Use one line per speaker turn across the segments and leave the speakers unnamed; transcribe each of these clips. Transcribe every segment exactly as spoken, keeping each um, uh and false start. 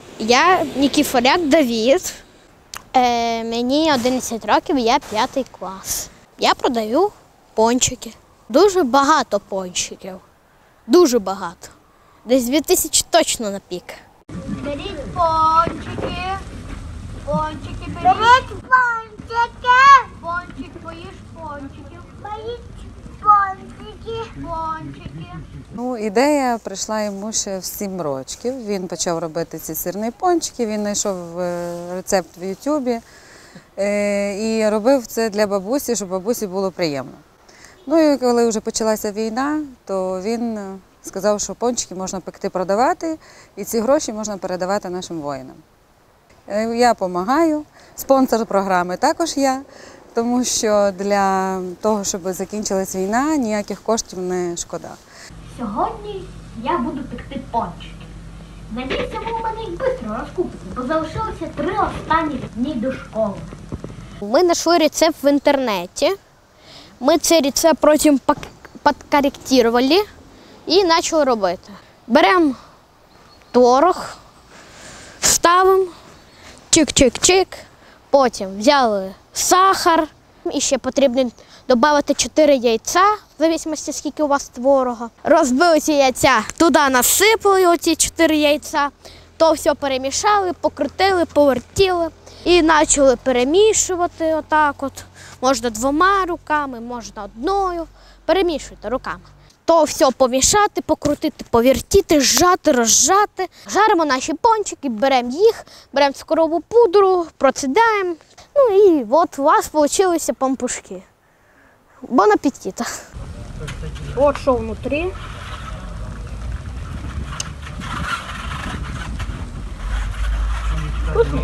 Я Нікіфоряк Давід, е, мені одинадцять років, я п'ятий клас. Я продаю пончики. Дуже багато пончиків, дуже багато. Десь дві тисячі точно на пік.
Беріть пончики, пончики беріть. Беріть пончики. Пончик, поїж пончиків. Поїж пончики. Пончики.
Ну, ідея прийшла йому ще в сім років. Він почав робити ці сирні пончики, він знайшов рецепт в Ютубі і робив це для бабусі, щоб бабусі було приємно. Ну і коли вже почалася війна, то він сказав, що пончики можна пекти, продавати, і ці гроші можна передавати нашим воїнам. Я допомагаю, спонсор програми також я, тому що для того, щоб закінчилась війна, ніяких коштів не шкода.
Сьогодні я буду пекти пончики. Надіюся, ви у мене їх швидко розкупите, бо залишилося три останні дні до школи.
Ми знайшли рецепт в інтернеті. Ми цей рецепт потім підкоректували і почали робити. Беремо творог, ставимо, чик-чик-чик, потім взяли сахар, і ще потрібно додати чотири яйця, в залежності, скільки у вас творога. Розбили ці яйця, туди насипали оці чотири яйця, то все перемішали, покрутили, повертіли і почали перемішувати отак от. Можна двома руками, можна одною. Перемішуйте руками. То все помішати, покрутити, повертіти, зжати, розжати. Жаримо наші пончики, беремо їх, беремо цукрову пудру, процедаємо. Ну і от у вас вийшли пампушки. Бон аппетита. От що внутрі. Вкусно.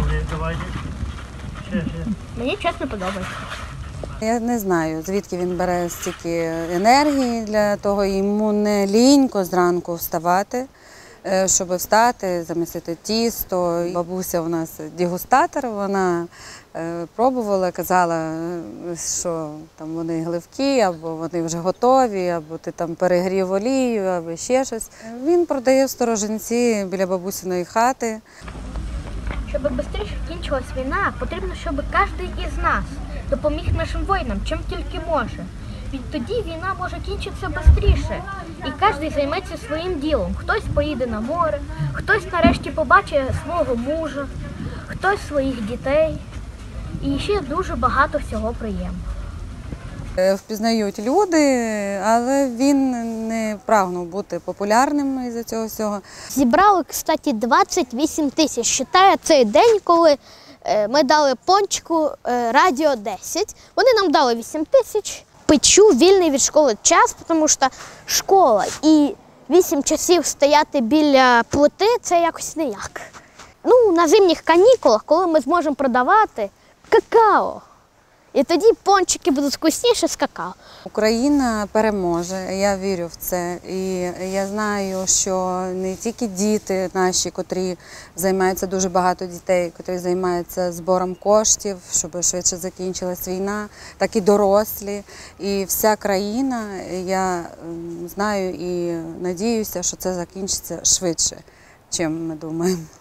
Мені чесно подобається.
Я не знаю, звідки він бере стільки енергії для того, йому не лінько зранку вставати, щоб встати, замісити тісто. Бабуся у нас дегустатор, вона пробувала, казала, що там вони гливкі, або вони вже готові, або ти там перегрів олію, або ще щось. Він продає в Сторожинці біля бабусиної хати.
Щоб швидше кінчилась війна, потрібно, щоб кожен із нас допоміг нашим воїнам, чим тільки може. Відтоді війна може кінчитися швидше, і кожен займеться своїм ділом. Хтось поїде на море, хтось нарешті побачить свого мужа, хтось своїх дітей. І ще дуже багато всього приємного.
Впізнають люди, але він не прагнув бути популярним із-за цього всього.
Зібрали, кстати, двадцять вісім тисяч. Вважаю, цей день, коли ми дали пончику Радіо десять. Вони нам дали вісім тисяч. Печу вільний від школи час, тому що школа і вісім часів стояти біля плити – це якось ніяк. Ну, на зимніх канікулах, коли ми зможемо продавати какао. І тоді пончики будуть вкусніші з какао.
Україна переможе, я вірю в це. І я знаю, що не тільки діти наші, котрі займаються, дуже багато дітей, котрі займаються збором коштів, щоб швидше закінчилась війна, так і дорослі. І вся країна, я знаю і надіюся, що це закінчиться швидше, ніж ми думаємо.